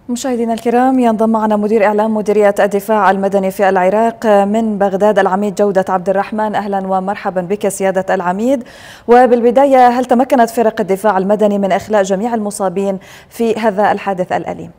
مشاهدينا الكرام، ينضم معنا مدير إعلام مديرية الدفاع المدني في العراق من بغداد العميد جودة عبد الرحمن. أهلا ومرحبا بك سيادة العميد. وبالبداية، هل تمكنت فرق الدفاع المدني من إخلاء جميع المصابين في هذا الحادث الأليم؟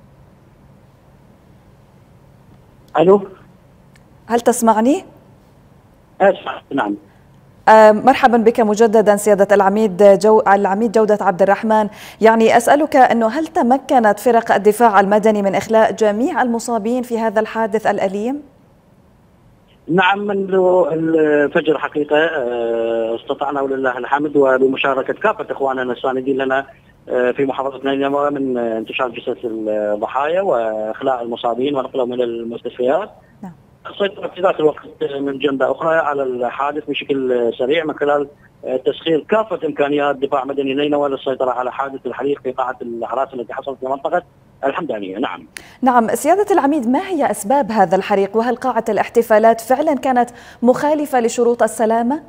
ألو، هل تسمعني؟ أسمع، نعم. مرحبا بك مجددا سيادة العميد جودة عبد الرحمن. يعني أسألك أنه هل تمكنت فرق الدفاع المدني من إخلاء جميع المصابين في هذا الحادث الأليم؟ نعم، منذ الفجر حقيقة استطعنا ولله الحمد وبمشاركة كافة إخواننا الساندين لنا في محافظة نينوى من انتشار جثث الضحايا وإخلاء المصابين ونقلهم إلى المستشفيات. نعم. السيطرة في ذات الوقت من جنبة أخرى على الحادث بشكل سريع من خلال تسخير كافة إمكانيات دفاع مدني نينوى للسيطرة على حادث الحريق في قاعة الأعراس التي حصلت في منطقة الحمدانية. نعم. نعم سيادة العميد، ما هي أسباب هذا الحريق؟ وهل قاعة الاحتفالات فعلا كانت مخالفة لشروط السلامة؟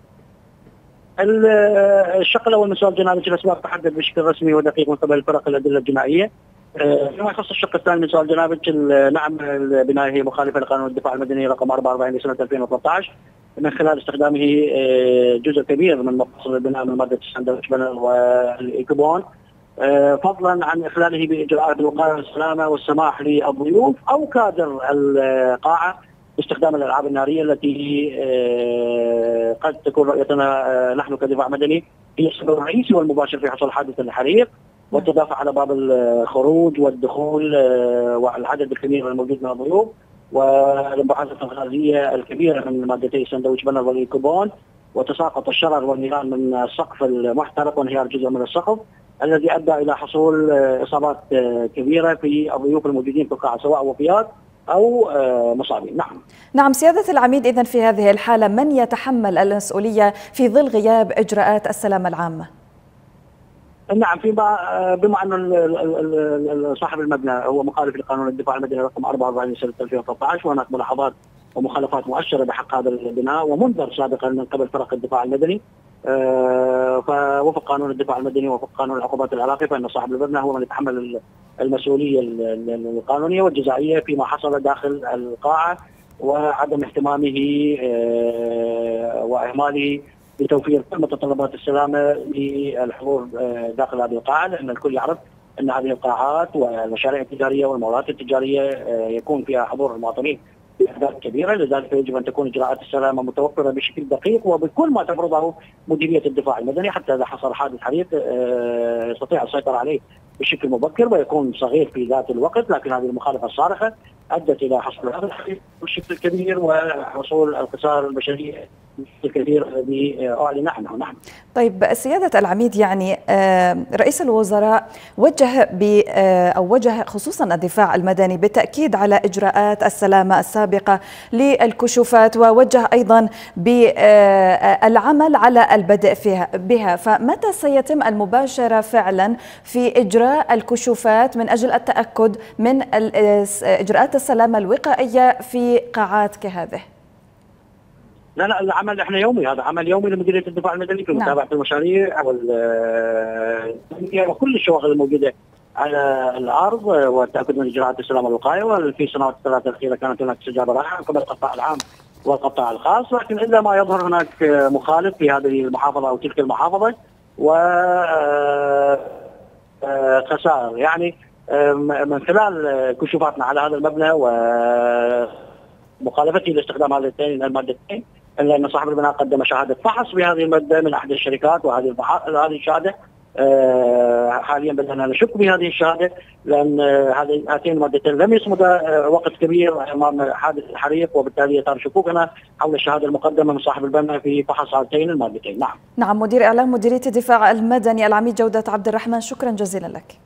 الشق الأول من سؤال جنابك الأسباب تحدد بشكل رسمي ودقيق من قبل الفرق الأدلة الجنائية. فيما يخص الشق الثاني من سؤال جنابك، نعم البناية هي مخالفة لقانون الدفاع المدني رقم 44 لسنة 2013 من خلال استخدامه جزء كبير من مقاصد البناء من مادة الساندويتش بانر والإيكوبون، فضلا عن إخلاله بإجراءات الوقاية والسلامة والسماح للضيوف أو كادر القاعة باستخدام الألعاب النارية التي قد تكون رؤيتنا نحن كدفاع مدني هي السبب الرئيسي والمباشر في حصول حادث الحريق والتدافع على باب الخروج والدخول والعدد الكبير الموجود من الضيوف والانبعاثات الغازية الكبيرة من مادتي الساندويتش بانر والإيكوبون وتساقط الشرر والنيران من السقف المحترق وانهيار جزء من السقف الذي أدى إلى حصول إصابات كبيرة في الضيوف الموجودين في القاعة سواء وفيات أو مصابين. نعم سيادة العميد، إذن في هذه الحالة من يتحمل المسؤولية في ظل غياب إجراءات السلامة العامة؟ نعم، بما أن صاحب المبنى هو مخالف لقانون الدفاع المدني رقم 44 سنة 2013 وهناك ملاحظات ومخالفات مؤشرة بحق هذا البناء ومنذر سابقا من قبل فرق الدفاع المدني، فوفق قانون الدفاع المدني ووفق قانون العقوبات العراقي فإن صاحب المبنى هو من يتحمل المسؤولية القانونية والجزائية فيما حصل داخل القاعة وعدم اهتمامه وإهماله بتوفير كل متطلبات السلامة للحضور داخل هذه القاعة، لأن الكل يعرف أن هذه القاعات والمشاريع التجارية والمولات التجارية يكون فيها حضور المواطنين بأعداد كبيرة، لذلك يجب أن تكون إجراءات السلامة متوفرة بشكل دقيق وبكل ما تفرضه مديرية الدفاع المدني حتى إذا حصل حادث حريق يستطيع السيطرة عليه بشكل مبكر ويكون صغير في ذات الوقت. لكن هذه المخالفة الصارخة أدت إلى حصول هذا الحريق بشكل كبير وحصول الخسائر البشرية الكثير الذي أعلن عنه. نعم. طيب سيادة العميد، يعني رئيس الوزراء وجه خصوصا الدفاع المدني بالتأكيد على إجراءات السلامة السابقة للكشوفات ووجه أيضا بالعمل على البدء بها، فمتى سيتم المباشرة فعلا في إجراء الكشوفات من أجل التأكد من إجراءات السلامة الوقائية في قاعات كهذه؟ لا العمل احنا يومي، هذا عمل يومي لمديرية الدفاع المدني في متابعة المشاريع وكل الشواغل الموجودة على الأرض والتأكد من إجراءات السلامة الوقائية. وفي السنوات الثلاثة الأخيرة كانت هناك استجابة رائعة من قبل القطاع العام والقطاع الخاص، لكن إلا ما يظهر هناك مخالف في هذه المحافظة أو تلك المحافظة وخسائر يعني من خلال كشوفاتنا على هذا المبنى ومخالفته لاستخدام هذين المادتين، إلا أن صاحب البناء قدم شهادة فحص بهذه المادة من أحد الشركات وهذه الشهادة حاليا بدأنا نشك بهذه الشهادة لأن هاتين المادتين لم يصمدا وقت كبير أمام حادث الحريق وبالتالي يثار شكوكنا حول الشهادة المقدمة من صاحب البناء في فحص هاتين المادتين. نعم. مدير إعلام مديرية الدفاع المدني العميد جودة عبد الرحمن، شكرا جزيلا لك.